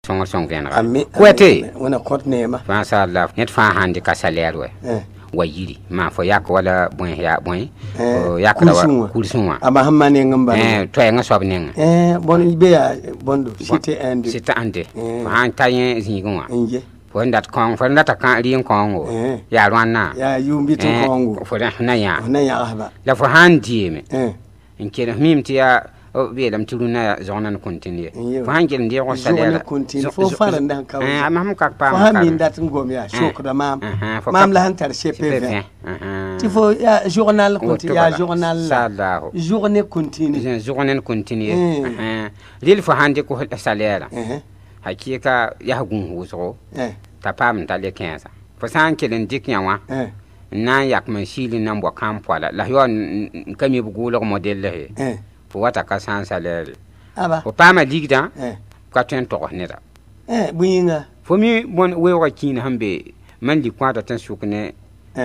Songo song venra. Kwete. Wana kot nema. Fansa la net fa handi ka salaire we. Wa yiri ma fo yak wala bon ya bon. Yak la kulsunwa. Ama hamane ngamba. To nga sob nenga. Bon be ya bondo cité ande. Cité ande. Han tayen zingonwa. Nje. Fo ndat kong fo ndat kan ri kongo. Ya rwana. Ya yumbi to kongo. Fo na ya. Na ya haba. La fo handi me. Nkere mimti ya belam tuluna zona continue fangel ndi ko salera continue fo fara ndan ka mam ka pa fa min dat ngom ya shukra mam la hantar CPV ti fo ya journal continue ya journal journée continue lil fo hande ko salera hakika ya gun huso ta pam ta le 15 fo sankel ndik nyawa nan yak man shili nan bo kampola la yo kami bugulo model le pour wata ka sans salaire aba o pa ma digda ka ten to nera buyinga fo mi bon we wa kin hambe man di kwata tan sukne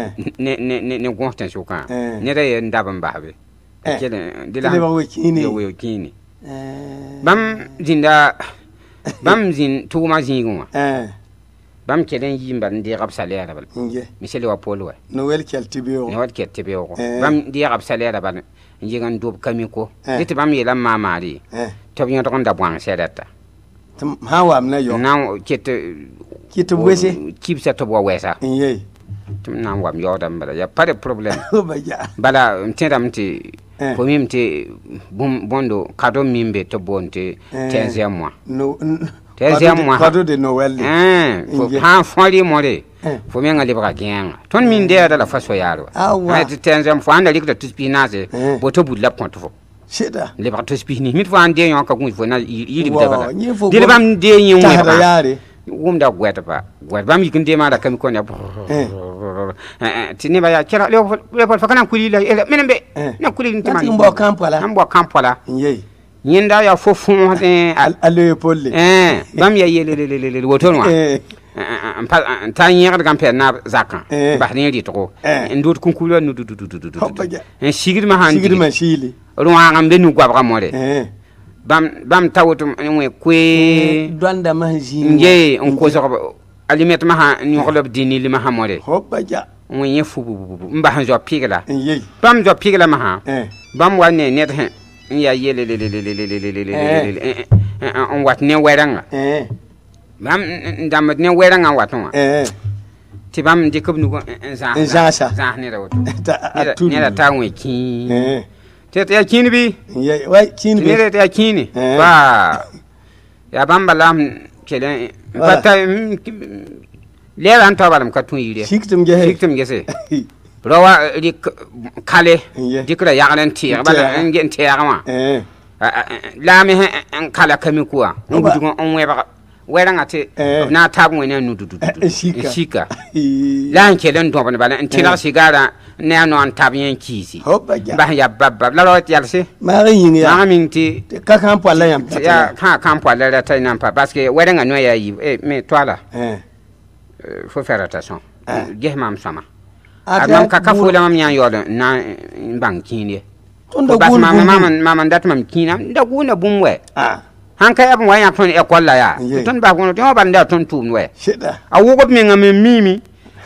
ne gonta suka ne da yen daban babe kele de la we kini bam dinda bam zin to ma zingo bam kelen yimba ndi rab salaire bal misele wa polo no wel keltibio bam di rab salaire bal njigan dob kamiko dite bam yela mamari to bi ngon da bwang sedata ha wam na yo na kit wese kip sa to bo wesa yey tum na wam yo dam bala ya pas de problème bala ntendam ti ko mimti bondo kado mimbe to bonte 15e mois no 13e mois kado de Noël fo ha fori more fo menga libra genga ton min de da la faso yaro ha ti 15e fo anda likta tuspinaze boto budla konto fo sheda libra tuspini mit fo ande yon ka kun fo na yiri de bala de bam de yin wumda gweta pa gwet bam yikin de ma da kam ko ne ti ne ba ya kira le fa kana kuli la menembe na kuli ni tamani mbo kampola yey yinda ya fofu ale polle bam ya yele wotonwa ta nyer gam pe na zakan ba ne ri to ndot kunkulo nu sigir ma shili ruwa ngam be nu gwabra more bam tawtum we kwe donda mahji nje on ko so alimet ma ha ni xolob dini li ma ha more hobbaja on ye fubu mba ha jo pigla bam jo pigla ma ha bam wa ne net he ya yele on wat ne weranga bam ndam ne weranga watwa ti bam de kub nu za ne da wato ne da tawon ki tete ya kini bi wai kini bi ne da kini ba ya bamba lam kelen bata le ran to balam ka tun yire siktum gese rawa dik kale dikra yagalen ti bala ngen ti yagama la me en kala kami kuwa ngudu on weba weranga te na tabu ne nudu shika la kelen to bala en tila sigara ne no an tabien kisi ba ya babba la ro yalse ma yin ya ma minti ka kampo la yam ya ka kampo la ta nampa parce que weranga no ya yi mais toi là faut faire attention gehmam sama adam ka fula mam nyan yoda na bang kini tondo bas mama ndat mam kina nda guna bumwe han kay ab waya ton e kolla ya ton ba gono to ban da ton tumwe sheda a wugo mi ngam mimi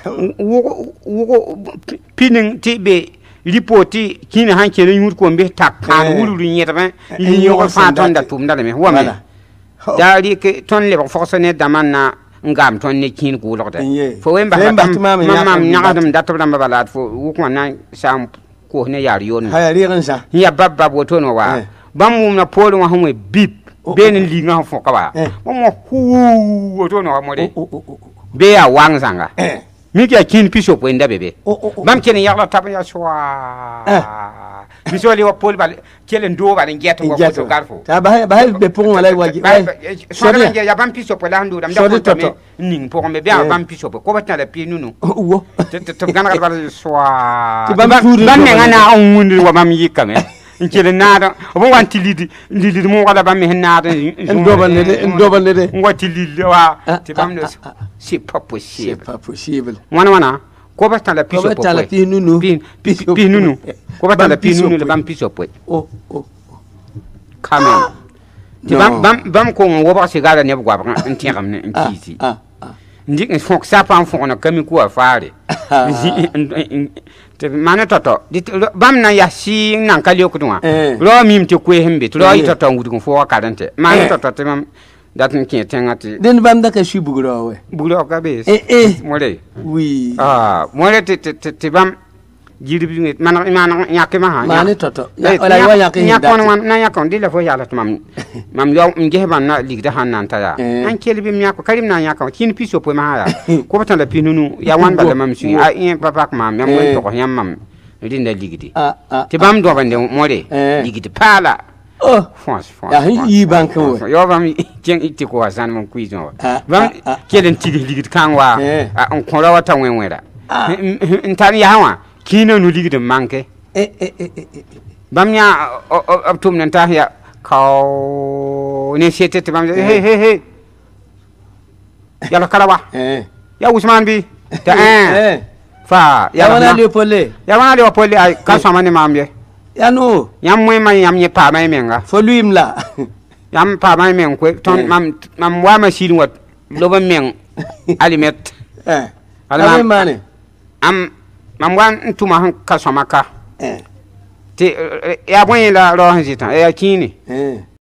wugo pinin tibe ripoti kina han kele yur ko mbe takkan wululu nyeta ban yi yo fa ton da tum da me wame da ri ke ton le fonctionner damanna ngam ton ne kin ko lokta fo wemba mam nyaadum databra mabalat fo wukma na sam ko ne yar yon ha rigan sa ya babba boto no wa bam mum na polo wa hamwe bip ben linga fo ka ba mo hu woto no mo de be ya wang sanga mi ke kin piso ko nda bebe bam ken yalla tabya swa bisoli wa pol bal kelen do bal ngeto ko to garfo ta ba be pon wala waji so de ya bam piso ko la ndu dam da ko me ning pour me be bam piso ko batna la pi nunu wo te gana bal swa bam me ngana on wundi wa bam yikame nkele nada bo wanti lidi mo wala bam me nada ndoban de ngoti lidi wa te bam no c'est pas possible wana ko batna la piso ko la pi nunu pi nunu ko batna la pi nunu le bam piso po oh kamen ti bam ko wo ba sigara ne bwa ba en tiram ne en kisi ndik en fok sa pa fok na kami ko afare te mana toto bam na ya si nan kali ko tuma ro mim te ko hembe to ro ito to ngudu fo kadante mana toto te mam datin ki tengati den bam da ka shi bugro we bugro ka be mole oui mole te bam jirbi man nyake ma ha mana toto wala yo nyake nyakon na nyakon dile fo yala mam yo nge ban na ligda hanan ta ya an kelbi nyako karim na nyaka kin piso po ma ya ko tan la pinunu ya wan bala mam su a in papa ma mam ko to nyam mam rinda ligdi te bam do bande mole ligdi pala France ya yi bank yo bam jen itti ko wasan mon kuizo bam kelen tigi ligdi kanwa on ko rawa tan wenwera ntan ya hawa kina nu ligde manke bam nya optum nan ta ya kaw ne sete te bam he yalla kalawa ya Usman bi ta fa ya wana le pole ay ka sama ne mambe ya no yam moy man yam nye pa may menga fo luim la yam pa may men ko ton mam wa ma silin wat lo ba men alimet ala mane mam wan tuma han ka somaka te ya bon la ro han jitan ya kini